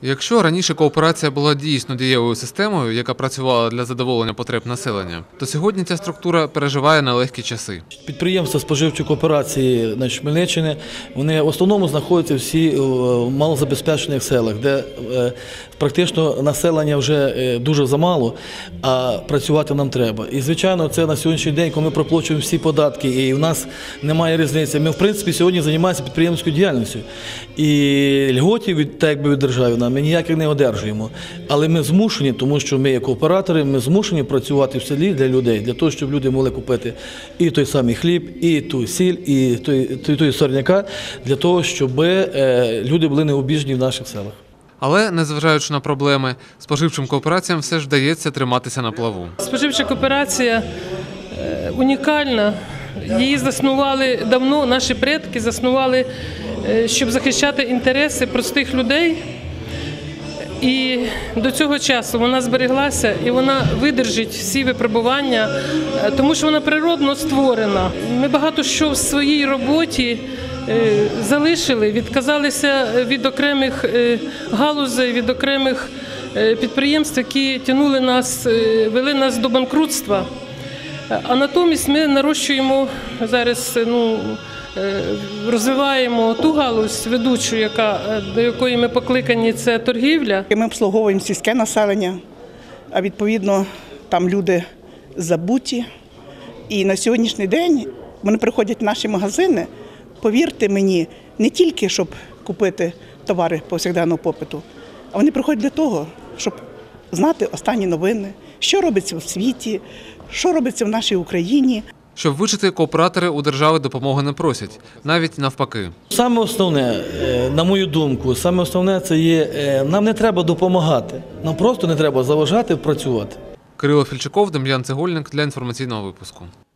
Якщо раніше кооперація була дійсно дієвою системою, яка працювала для задоволення потреб населення, то сьогодні ця структура переживає нелегкі часи. Підприємства споживчої кооперації на Хмельниччині, вони в основному знаходяться всі в малозабезпечених селах, де практично населення вже дуже замало, а працювати нам треба. І, звичайно, це на сьогоднішній день, коли ми проплачуємо всі податки, і в нас немає різниці. Ми, в принципі, сьогодні займаємося підприємською діяльністю. І льготів від держави ми ніяких не одержуємо. Але ми змушені, тому що ми є кооператори, ми змушені працювати в селі для людей, для того, щоб люди могли купити і той самий хліб, і ту сіль, і той сорняка, для того, щоб люди були необіжні в наших селах. Але, незважаючи на проблеми, споживчим коопераціям все ж вдається триматися на плаву. Споживча кооперація унікальна. Її заснували давно, наші предки заснували, щоб захищати інтереси простих людей. І до цього часу вона збереглася і вона видержить всі випробування, тому що вона природно створена. Ми багато що в своїй роботі залишили, відказалися від окремих галузей, від окремих підприємств, які тягнули нас, вели нас до банкрутства. А натомість ми нарощуємо зараз, розвиваємо ту галузь ведучу, до якої ми покликані, це торгівля. Ми обслуговуємо сільське населення, а відповідно там люди забуті. І на сьогоднішній день вони приходять в наші магазини, повірте мені, не тільки щоб купити товари повсякденного попиту, а вони приходять для того, щоб знати останні новини, що робиться в світі, що робиться в нашій Україні. Щоб вижити, кооператори у держави допомоги не просять, навіть навпаки. Саме основне, на мою думку, саме основне це є, нам не треба допомагати, нам просто не треба заважати працювати. Кирило Фільчаков, Дем'ян Цегольник для інформаційного випуску.